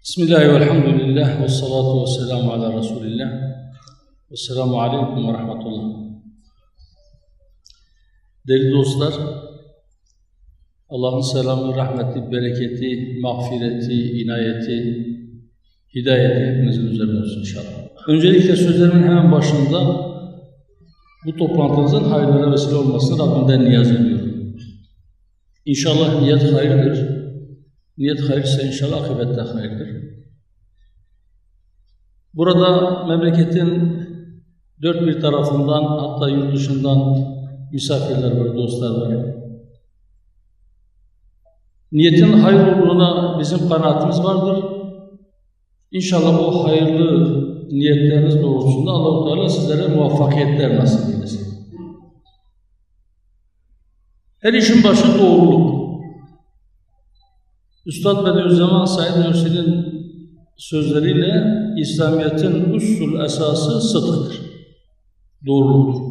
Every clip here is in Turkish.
Bismillahirrahmanirrahim, velhamdülillah, ve salatu ve selamu ala Resulillah, ve selamu aleyküm ve rahmetullah. Değerli dostlar, Allah'ın selamı, rahmeti, bereketi, mağfireti, inayeti, hidayeti hepinizin üzerine olsun inşallah. Öncelikle sözlerimin hemen başında bu toplantınızın hayırlara vesile olmasını Rabbimden niyaz ediyorum. İnşallah niyet hayırdır. Niyet hayırsa inşallah akıbette hayırdır. Burada memleketin dört bir tarafından, hatta yurt dışından misafirler var, dostlar var. Niyetin hayır olduğuna bizim kanaatimiz vardır. İnşallah o hayırlı niyetleriniz doğrultusunda Allah-u Teala sizlere muvaffakiyetler nasip eylesin. Her işin başı doğruluk. Üstad Bediüzzaman Said Nursi'nin sözleriyle İslamiyet'in usul esası sıdktır, doğruluktur.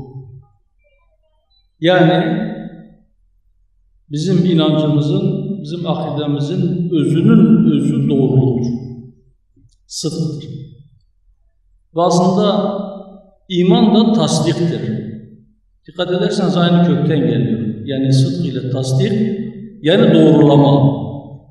Yani bizim inancımızın, bizim akidemizin özünün özü doğruluktur, sıdktır. Ve aslında iman da tasdiktir. Dikkat ederseniz aynı kökten geliyor. Yani sıdk ile tasdik, yani doğrulama.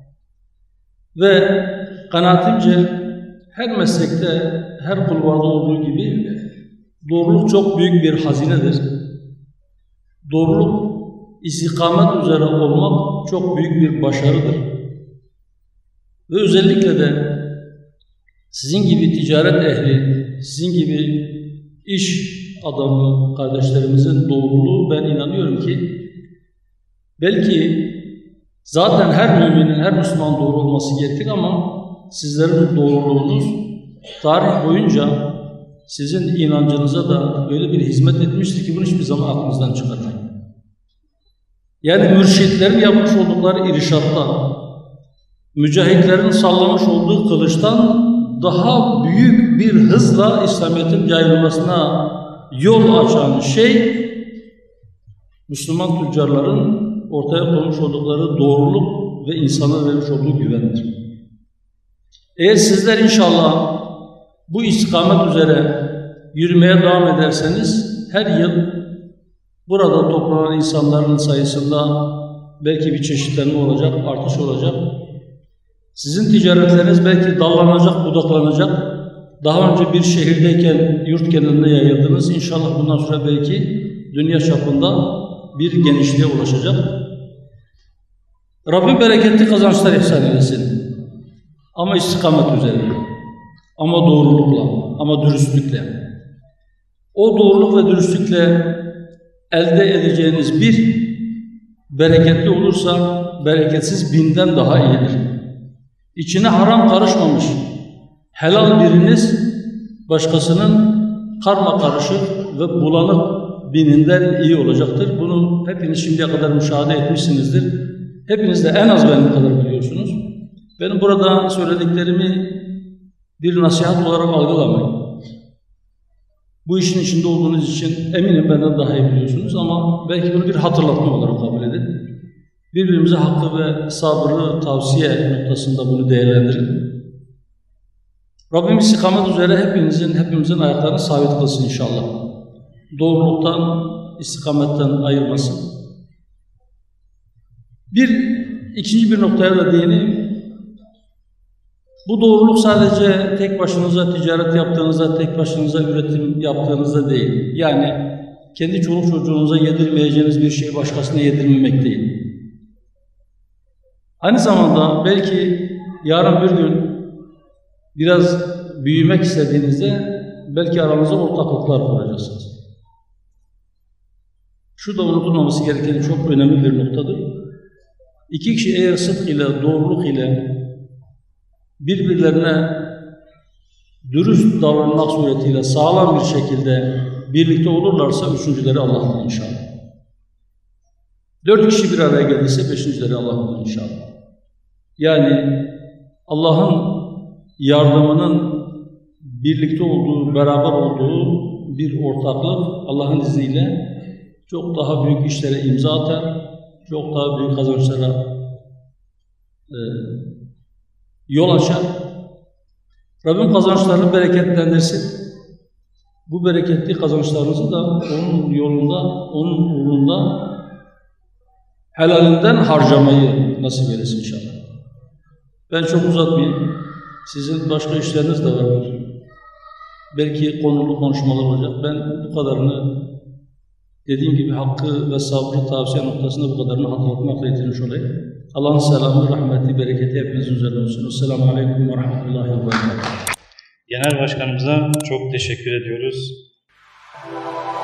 Ve kanaatimce her meslekte, her kulvarda olduğu gibi doğruluk çok büyük bir hazinedir. Doğruluk, istikamet üzere olmak çok büyük bir başarıdır. Ve özellikle de sizin gibi ticaret ehli, sizin gibi iş adamı kardeşlerimizin doğruluğu, ben inanıyorum ki belki zaten her müminin, her Müslüman doğru olması gerekir ama sizlerin doğruluğunuz tarih boyunca sizin inancınıza da öyle bir hizmet etmiştir ki bunu hiçbir zaman aklınızdan çıkarmayın. Yani mürşitlerin yapmış oldukları irşattan, mücahitlerin sallamış olduğu kılıçtan daha büyük bir hızla İslamiyet'in yayılmasına yol açan şey Müslüman tüccarların ortaya koymuş oldukları doğruluk ve insana vermiş olduğu güvendir. Eğer sizler inşallah bu istikamet üzere yürümeye devam ederseniz her yıl burada toplanan insanların sayısında belki bir çeşitlenme olacak, artış olacak. Sizin ticaretleriniz belki dallanacak, budaklanacak. Daha önce bir şehirdeyken yurt genelinde yayıldınız. İnşallah bundan sonra belki dünya çapında bir genişliğe ulaşacak. Rabbim bereketli kazançlar ihsan eylesin. Ama istikamet üzerine, ama doğrulukla, ama dürüstlükle. O doğruluk ve dürüstlükle elde edeceğiniz bir bereketli olursa bereketsiz binden daha iyidir. İçine haram karışmamış helal biriniz başkasının karma karışık ve bulanık bininden iyi olacaktır. Bunu hepiniz şimdiye kadar müşahede etmişsinizdir. Hepiniz de en az benim kadar biliyorsunuz. Benim burada söylediklerimi bir nasihat olarak algılamayın. Bu işin içinde olduğunuz için eminim benden daha iyi biliyorsunuz ama belki bunu bir hatırlatma olarak kabul edin. Birbirimize hakkı ve sabrı tavsiye noktasında bunu değerlendirin. Rabbim istikamet üzere hepimizin ayaklarını sabit kılsın inşallah. Doğruluktan, istikametten ayırmasın. İkinci bir noktaya da değineyim. Bu doğruluk sadece tek başınıza ticaret yaptığınızda, tek başınıza üretim yaptığınızda değil. Yani kendi çoluk çocuğunuza yedirmeyeceğiniz bir şeyi başkasına yedirmemek değil. Aynı zamanda belki yarın bir gün biraz büyümek istediğinizde belki aranızda ortaklıklar kuracaksınız. Şu da unutulmaması gereken çok önemli bir noktadır. İki kişi eğer sıdk ile, doğruluk ile birbirlerine dürüst davranmak suretiyle sağlam bir şekilde birlikte olurlarsa üçüncüleri Allah'tan inşallah. 4 kişi bir araya geldiyse beşincileri Allah'tan inşallah. Yani Allah'ın yardımının birlikte olduğu, beraber olduğu bir ortaklık Allah'ın izniyle çok daha büyük işlere imza atar, çok daha büyük kazançlara yol açar Rabbim kazançlarını bereketlendirsin. Bu bereketli kazançlarınızı da onun yolunda, onun uğrunda helalinden harcamayı nasip eylesin inşallah. Ben çok uzatmayayım. Sizin başka işleriniz de vardır. Belki konulu konuşmalar olacak. Ben bu kadarını dediğim gibi hakkı ve sabrı tavsiye noktasında bu kadarını hatırlatmakla yetinmiş olayım. Allah'ın selamı, rahmeti, bereketi hepinizin üzerine olsun. Esselamu Aleyküm ve Rahmetullahi ve Berekatuhu. Genel Başkanımıza çok teşekkür ediyoruz.